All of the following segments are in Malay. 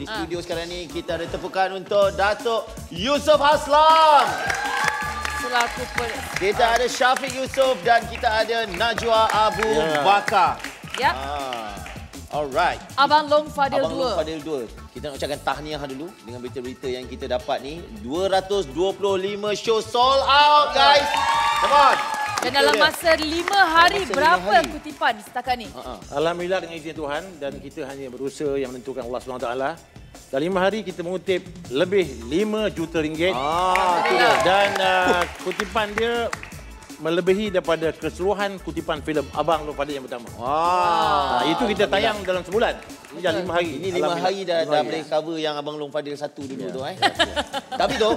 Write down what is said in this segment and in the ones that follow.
Di studio sekarang ni kita ada tepukan untuk Datuk Yusof Haslam. Selaku Kita ada Syafiq Yusof dan kita ada Najwa Abu Bakar. Ya. Alright. Abang Long Fadil 2. Abang Long Fadil 2. Kita nak ucapkan tahniah dulu dengan berita-berita yang kita dapat ni. 225 show sold out, guys. Come on. Dan dalam masa 5 hari, berapa kutipan setakat ni? Alhamdulillah dengan izin Tuhan, dan kita hanya berusaha yang menentukan Allah SWT. Dalam 5 hari kita mengutip lebih 5 juta ringgit. Dan kutipan dia melebihi daripada keseluruhan kutipan filem Abang Long Fadil yang pertama. Itu kita tayang dalam sebulan. Ini dah 5 hari. Ini 5 hari dah boleh cover yang Abang Long Fadil 1 dulu tu. Tapi tu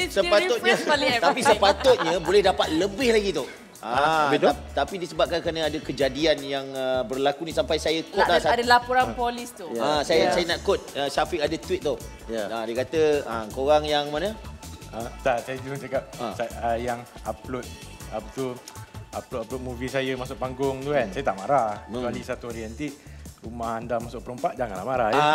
sepatutnya boleh dapat lebih lagi tu. Tapi disebabkan kerana ada kejadian yang berlaku ni, sampai saya quote ada laporan polis tu. Saya nak quote Syafiq ada tweet tu. Dia kata korang yang mana? Tak, saya cuma cakap yang upload movie saya masuk panggung tu kan, saya tak marah. Kecuali satu hari nanti rumah anda masuk perompak, janganlah marah ya.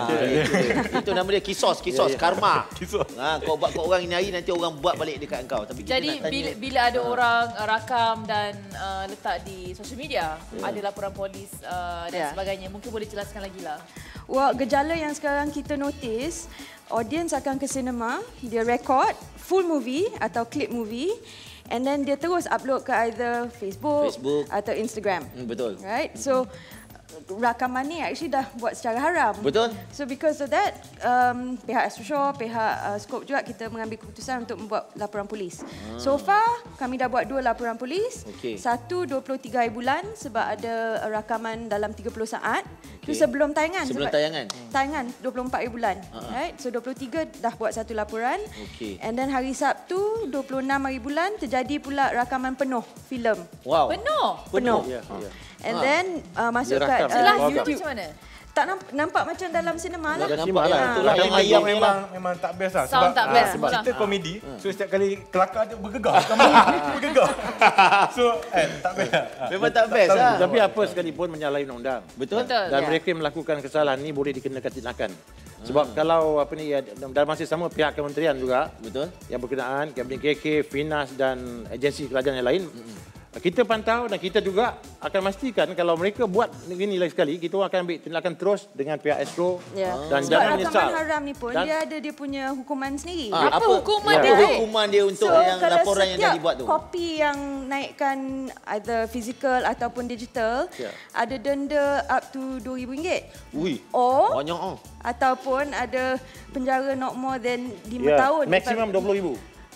Itu nama dia kisos, karma. Kau buat kat orang ini hari, nanti orang buat balik dekat engkau. Tapi jadi bila ada orang rakam dan letak di social media, ada laporan polis dan sebagainya, mungkin boleh jelaskan lagi lah. Wah, gejala yang sekarang kita notice, audience akan ke sinema, dia record full movie atau clip movie, and then dia terus upload ke either Facebook atau Instagram. Betul. Right? So rakaman ni actually dah buat secara haram. Betul. So because of that, pihak Astro, pihak Scope juga kita mengambil keputusan untuk membuat laporan polis. So far kami dah buat 2 laporan polis. Satu 23 hari bulan sebab ada rakaman dalam 30 saat. Itu sebelum tayangan. Sebelum tayangan. Tayangan 24 hari bulan. Right? So 23 dah buat satu laporan. And then hari Sabtu 26 hari bulan terjadi pula rakaman penuh filem. Wow. Penuh. And then masuk kat YouTube. Macam mana? Tak nampak macam dalam sinema lah. Nampak lah. Itulah yang memang tak best lah. Sound tak best. Sebab kita komedi, so setiap kali kelakar dia bergegar. Bergegar. So tak best. Memang tak best lah. Tapi apa sekalipun menyalahi undang-undang. Betul. Dan mereka yang melakukan kesalahan ni boleh dikenakan tindakan. Sebab kalau dalam masa sama pihak kementerian juga yang berkenaan, Kabinet KK, Finas dan agensi kerajaan yang lain, kita pantau dan kita juga akan memastikan kalau mereka buat begini lagi sekali, kita akan ambil tindakan terus dengan pihak Astro dan jangan menyesal. Rakaman haram ni pun dia ada dia punya hukuman sendiri. Apa hukuman dia? Hukuman dia untuk yang laporan yang dah dibuat tu? Kopi yang naikkan either physical ataupun digital, ada denda up to RM2,000. Banyak ataupun ada penjara not more than 5 tahun. Maksimum RM20,000.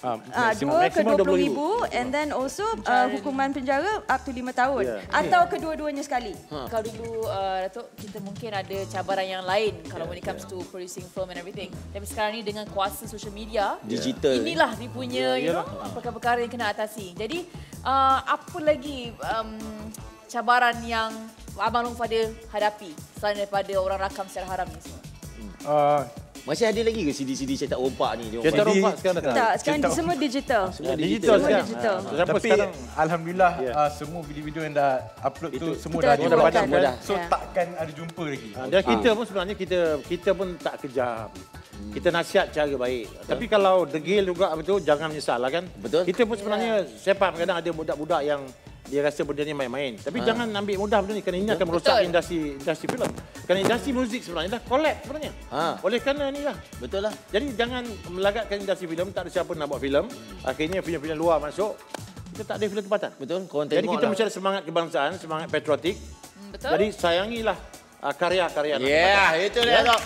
2 ke RM20,000 and then also hukuman penjara up to 5 tahun atau kedua-duanya sekali. Kalau dulu Datuk, kita mungkin ada cabaran yang lain kalau when it comes to producing film and everything. Tapi sekarang ni dengan kuasa social media digital, inilah dia punya perkara-perkara yang kena atasi. Jadi apa lagi cabaran yang Abang Long Fadil hadapi selain daripada orang rakam secara haram ni semua? Masih ada lagi ke CD-CD cetak rompak ni? Cetak rompak sekarang dah tak. Sekarang semua digital. Semua digital sekarang. Tapi alhamdulillah semua video-video yang dah upload tu semua dah ada. So takkan ada jumpa lagi. Dan kita pun sebenarnya kita pun tak kejam. Kita nasihat cara baik. Tapi kalau degil juga betul, jangan menyesal lah kan. Betul. Kita pun sebenarnya saya faham kadang ada budak-budak yang dia rasa benda ni main-main. Tapi jangan ambil mudah benda ni kerana ini akan merosak industri filem. Kerana industri muzik sebenarnya dah collapse sebenarnya. Oleh kerana ni lah. Betul lah. Jadi jangan melagatkan industri filem, tak ada siapa nak buat filem. Akhirnya filem-filem luar masuk, kita tak ada filem tempatan. Betul. Jadi kita mesti ada semangat kebangsaan, semangat patriotik. Betul. Jadi sayangilah karya-karya. Itu dia Dok.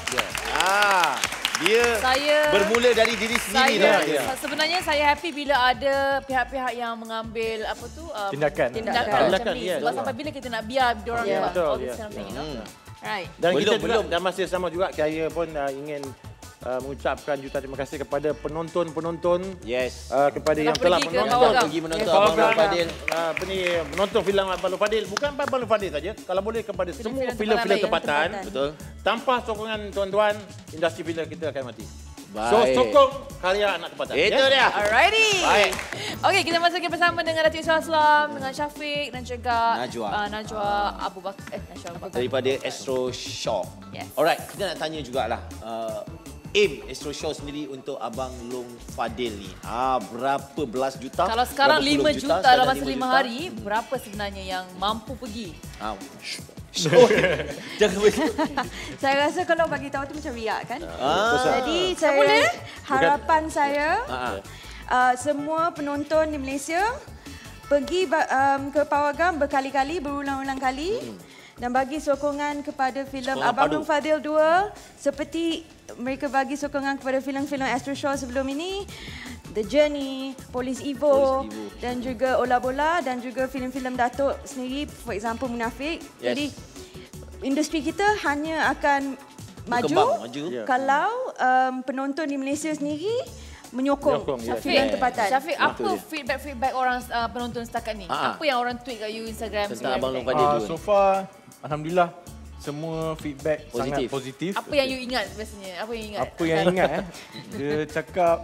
Dia bermula dari diri sendiri. Sebenarnya saya happy bila ada pihak-pihak yang mengambil tindakan macam ni. Sebab sampai bila kita nak biar diorang buat all this kind of thing, you know? Right. Dan kita juga dalam masa yang sama juga saya pun ingin mengucapkan juta terima kasih kepada penonton-penonton, kepada yang telah menonton Abang Long Fadil. Menonton filem Abang Long Fadil, bukan Abang Long Fadil saja, kalau boleh kepada semua filem-filem tempatan. Tanpa sokongan tuan-tuan, industri filem kita akan mati. So, sokong karya anak tempatan. Itu dia. Alrighty. Baik. Okey, kita masuk lagi bersama dengan Datuk Ismail Aslam, dengan Syafiq dan juga Najwa Abu Bakar. Najwa Abu Bakar. Daripada Astro Shaw. Yes. Alright, kita nak tanya jugalah. Aim Astro Shaw sendiri untuk Abang Long Fadil ni. Berapa belas juta? Kalau sekarang berapa 5 puluh juta dalam masa 5 hari, berapa sebenarnya yang mampu pergi? Jangan Saya rasa kalau bagi tahu tu macam riak kan. Jadi boleh? harapan saya semua penonton di Malaysia pergi ke Pawagam berkali-kali, berulang-ulang kali dan bagi sokongan kepada filem Abang Long Fadil 2 seperti mereka bagi sokongan kepada filem-filem Astro Shaw sebelum ini, The Journey, Polis Evo dan juga Ola Bola dan juga filem-filem Datuk sendiri, for example Munafik. Jadi industri kita hanya akan maju kalau penonton di Malaysia sendiri menyokong filem tempatan. Syafiq, apa feedback orang penonton setakat ni? Apa yang orang tweet kat you Instagram tentang Abang Long Fadil 2? So far, alhamdulillah semua feedback sangat positif. Apa yang you ingat biasanya? Apa yang ingat? Apa yang ingat dia cakap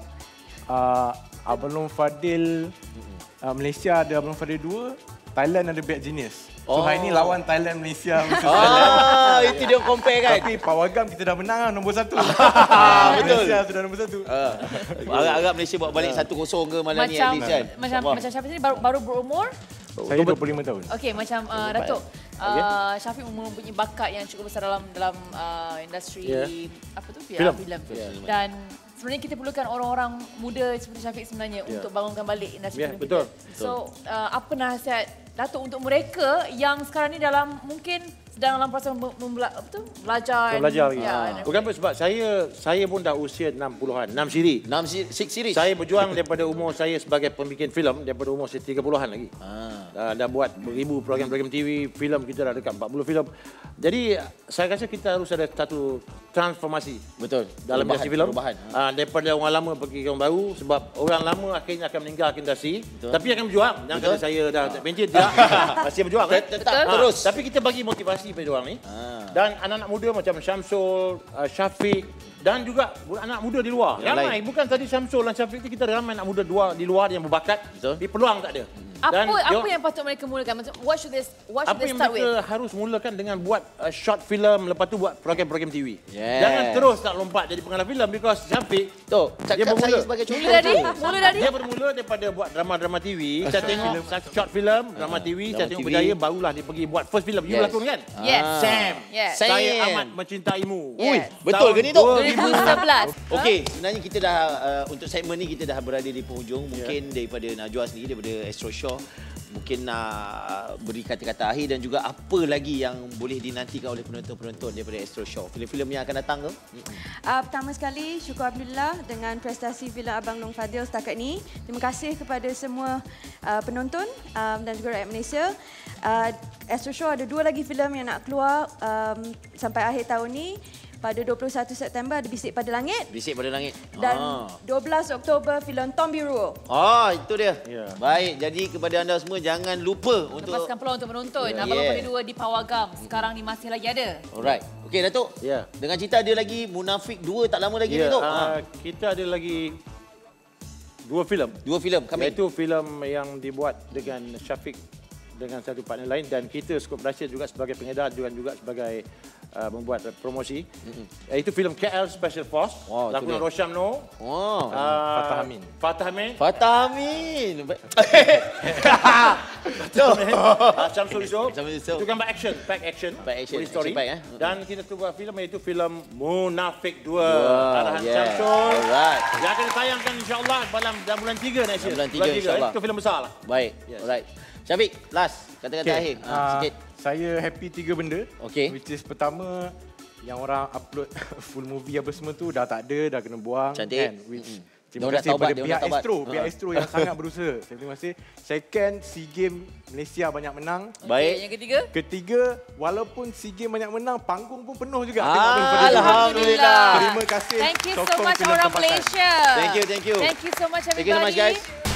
Abang Long Fadil Malaysia ada Abang Long Fadil 2, Thailand ada Bad Genius. So hari ni lawan Thailand Malaysia versus Thailand. Itu dia compare kan. Tapi Pawagam kita dah menang lah nombor 1. Betul. Malaysia sudah nombor 1. Agak-agak Malaysia buat balik 1-0 ke malam ni at least kan. Macam Syafiq ni baru berumur. Saya 25 tahun. Okey, macam Datuk. Syafiq mempunyai bakat yang cukup besar dalam industri apa tu? Filem. Dan sebenarnya kita perlukan orang-orang muda seperti Syafiq sebenarnya untuk bangunkan balik industri filem kita. So, apa nasihat Datuk untuk mereka yang sekarang ni mungkin sedang dalam proses belajar lagi. Bukan apa sebab saya pun dah usia 60-an, 6 siri. Saya berjuang daripada umur saya sebagai pembikin filem daripada umur saya 30-an lagi. Dah buat beribu program-program TV, filem kita dah dekat 40 filem. Jadi saya rasa kita harus ada satu transformasi. Betul. Dalam industri filem. Daripada orang lama pergi ke orang baru sebab orang lama akhirnya akan meninggalkan industri. Tapi akan berjuang. Jangan kata saya dah pencet tidak. Masih berjuang kan? Tetap terus. Tapi kita bagi motivasi pada orang ni. Dan anak-anak muda macam Syamsul, Syafiq dan juga anak muda di luar. Ramai. Bukan tadi Syamsul dan Syafiq kita ramai anak muda di luar yang berbakat. Tapi peluang tak ada. Apa yang patut mereka mulakan? What should they start with? Apa yang mereka harus mulakan dengan buat short film, lepas tu buat program-program TV. Jangan terus tak lompat jadi pengarah filem because Syafiq dia bermula sebagai contoh. Mula dari dia bermula daripada buat drama-drama TV. Saya tengok short film, drama TV, saya tengok berjaya barulah dia pergi buat first film. You berlakon kan? Sam. Saya amat mencintaimu. Betul ke ni tu? 2011. Okey, sebenarnya kita dah untuk segmen ni kita dah berada di penghujung. Mungkin daripada Najwa sendiri daripada Astro Shaw mungkin nak beri kata-kata akhir dan juga apa lagi yang boleh dinantikan oleh penonton-penonton daripada Astro Shaw. Filem-filem yang akan datang ke? Pertama sekali, syukur Alhamdulillah dengan prestasi filem Abang Long Fadil setakat ni. Terima kasih kepada semua penonton dan juga rakyat Malaysia. Astro Shaw ada 2 lagi filem yang nak keluar sampai akhir tahun ni. Pada 21 September ada Bisik Pada Langit. Bisik Pada Langit. Dan 12 Oktober filem Tom Biru. Itu dia. Baik, jadi kepada anda semua jangan lupa untuk lepaskan peluang untuk menonton. Abang Long Fadil 2 di Pawagam. Sekarang ni masih lagi ada. Alright. Okey Datuk. Dengan cerita ada lagi Munafik 2 tak lama lagi Datuk. Kita ada lagi 2 filem. 2 filem kami. Iaitu filem yang dibuat dengan Syafiq dengan satu partner lain dan kita cukup berhasil juga sebagai pengedar juga sebagai membuat promosi. Itu filem KL Special Force. Lakonan Rosham Noor. Fatah Amin. Syamsul Yusof. Itu gambar action, pack action. Story. Dan kita tu buat filem iaitu filem Munafik 2 arahan Syamsul. Yang akan ditayangkan insya-Allah dalam bulan 3 next year. Bulan 3 insya-Allah. Itu filem besar lah. Baik. Alright. Syafiq, last kata-kata akhir. Sikit. Saya happy 3 benda. Which is pertama, yang orang upload full movie apa semua tu dah tak ada, dah kena buang. Cantik. Kan? Terima kasih kepada pihak Astro yang sangat berusaha. Terima kasih. Second, SEA Games Malaysia banyak menang. Baik. Yang ketiga, walaupun SEA Games banyak menang, panggung pun penuh juga. Alhamdulillah. Terima kasih. Thank you so much orang Malaysia. Thank you. Thank you so much everybody. Thank you so much guys.